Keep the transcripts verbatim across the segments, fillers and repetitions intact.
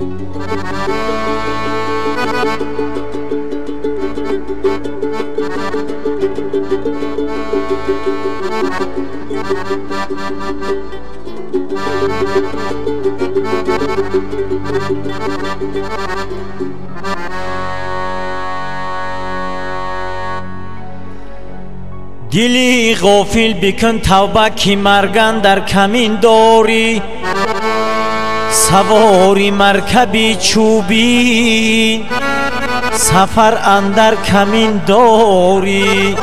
دلی غافل بکن توبه که مرگن در کمین داری، سواری مرکبی چوبی سفر اندر کمین داری.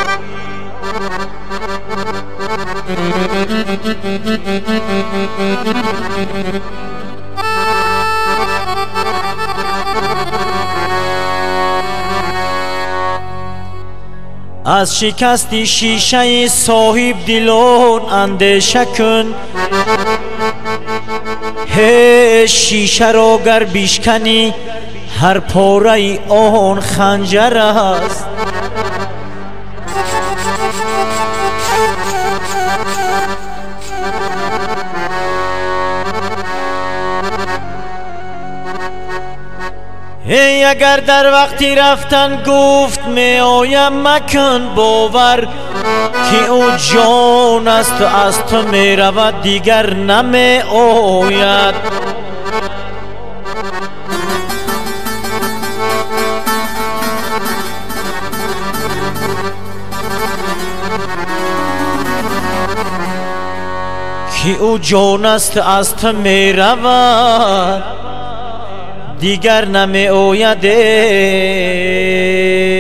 از شکستی شیشه صاحب دلان اندیشه کن، هی شیشه را گر بشکنی هر پاره آن خنجر است. ای اگر در وقتی رفتن گفت می آیم مکن باور که او جان است و از تو می رود دیگر نمی آید. که او جان است و از تو می رود دیگر نمی آیده.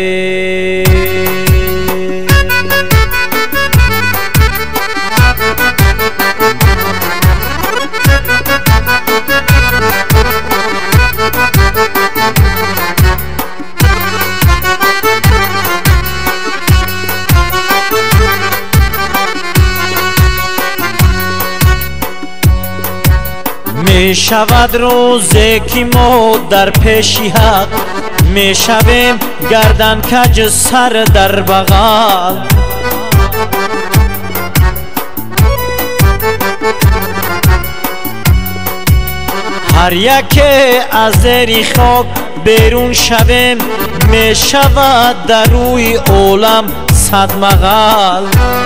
می شود روزی که ما در پیشی حق می شویم گردن کج سر در بغل. هر یک از زیر خاک بیرون شویم می شود در روی عالم صد مغل.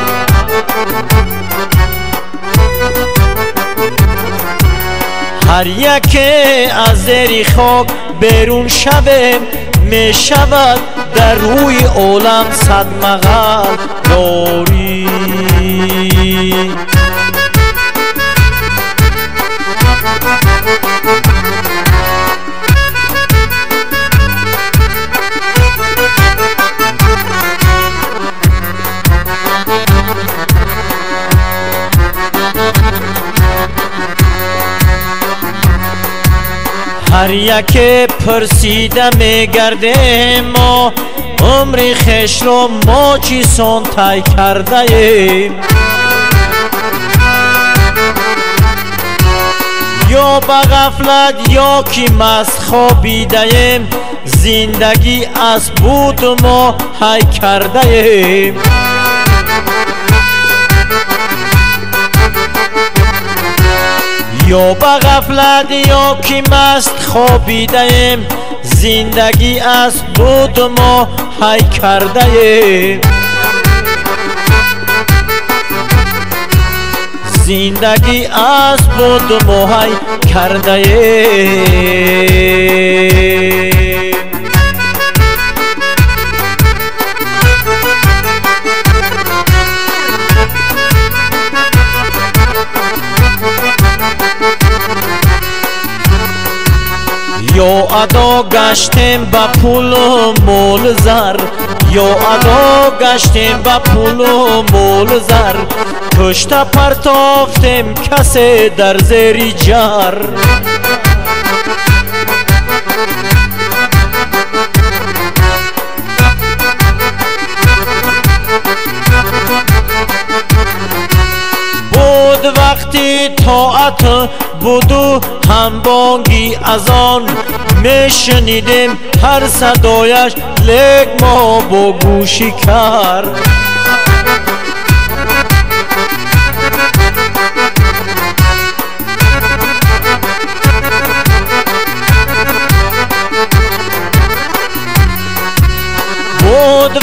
هر یک از زیر خاک بیرون شویم می شود در روی عالم صد مغل داری. هر یک پرسیده می گردیم ما عمر خویش را ما چیسان طی کرده ایم. یا به غفلت یا که مست خوابیده ایم زندگی از بود ما حی کرده ایم. یا به غفلت یا که مست خوابیده ایم زندگی از بود ما حی کرده ایم. زندگی از بود ما حی کرده ایم. یا ادا گشتیم با پول و مول زر، یا ادا گشتیم با پول و مول زر کشته پرتافتیم کسی در زیر جر. بود وقتی طاعت بودو هم بانگی از آن میشنیدیم هر صدایش لیک ما با گوشی کر.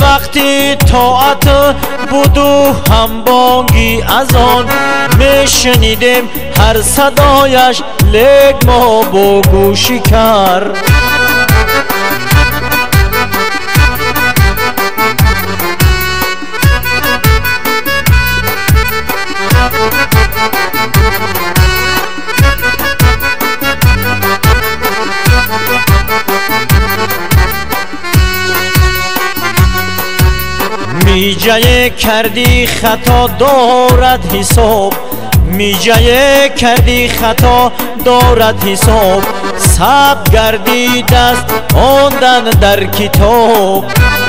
وقتی طاعت بود و همبانگی از آن میشنیدیم هر صدایش، لیک ما با گوشی کر. میجه کردی خطا دارد حساب، میجه کردی خطا دارد حساب، ثبت گردی دست آندن در کتاب.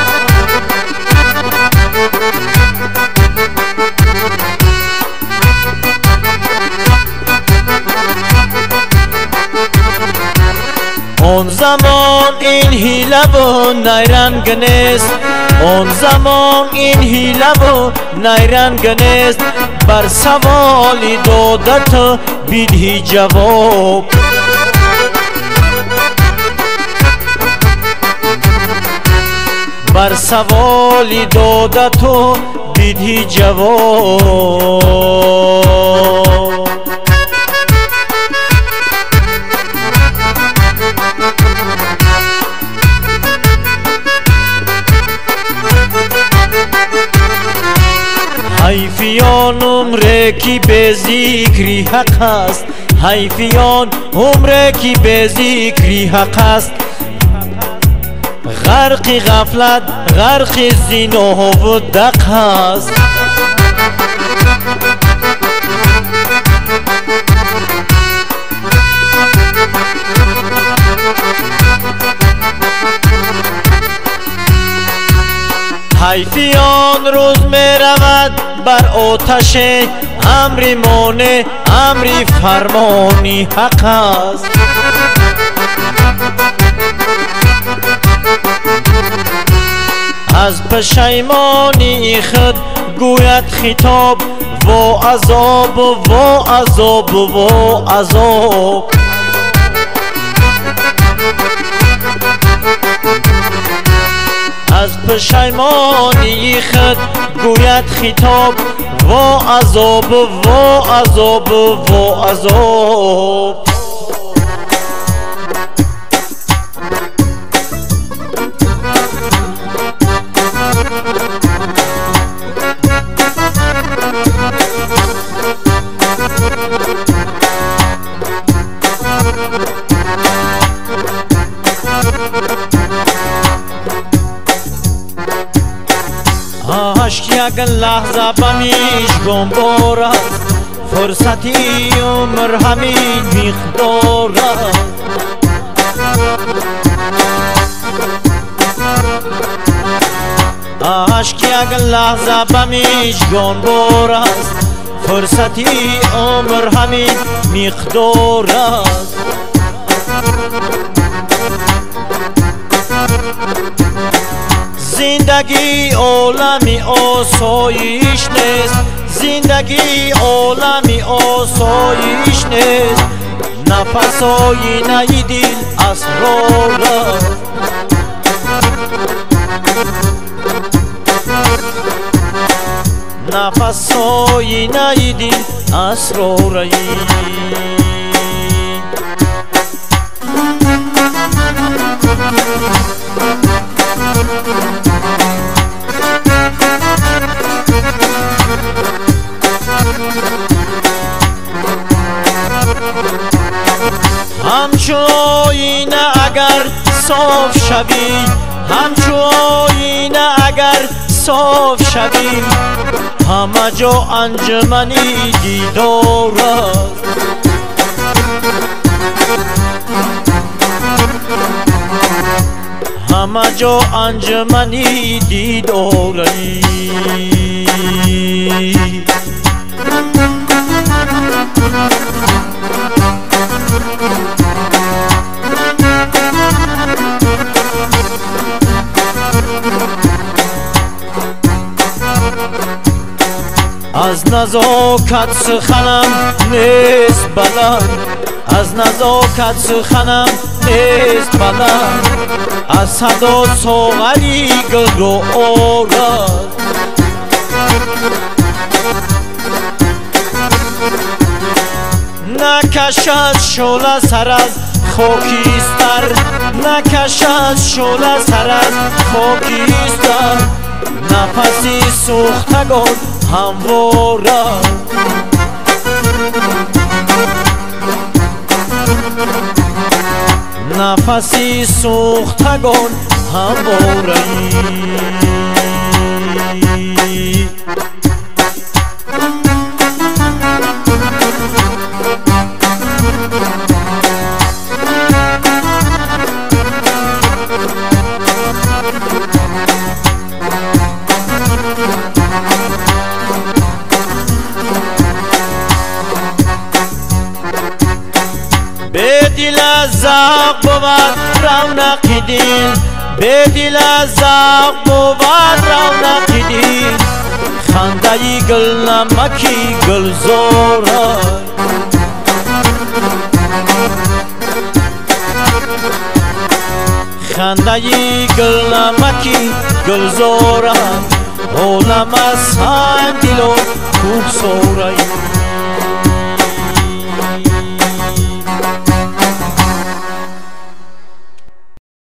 آن زمان این حیله و نیرنگ نیست، آن زمان این حیله و نیرنگ نیست، بر سوالی دادت بیدی جواب. بر سوالی دادت بیدی جواب. حیفیان عمره کی به ذکری حق است، حیفیان عمره کی به ذکری حق است، غرق غفلت غرق زنا و دق است. حیفیان روز می رود بر آتش، امری مانع امری فرمانی حق است. از پشیمانی خود گوید خطاب، و عذاب و عذاب و عذاب. از پشیمانی خود گوید خطاب، و عذاب و عذاب و عذاب. عشق یک لحظه بمیشگان بار است، فرصتی عمر همین مقدار است. عشق یک لحظه بمیشگان بار است، فرصتی عمر همین مقدار است. زندگی عالمی آسایش نیست، زندگی عالمی آسایش نیست، نفس آینه دل اسرار است. نفس آینه دل اسرار است. همچو آینه اگر صاف شوی، همچو آینه اگر صاف شوی، همه جا انجمنی دیدار است. همه جا انجمنی دیدار است. از نزاکت سخنم نیست بلند، از نزاکت سخنم نیست بلند، از صدا ساغری گل رو آرد نکشد شعله سر از خاکیستر نکشد شعله سر از خاکیستر نفسی سوختگان همواره نفسی سوختگان همواره به دل زاق بود رونق دل به دل زاق بود رونق دل خنده گل نمکی گل زوره خنده گل نمکی گل زوره عالم از هم دل و کوه سوره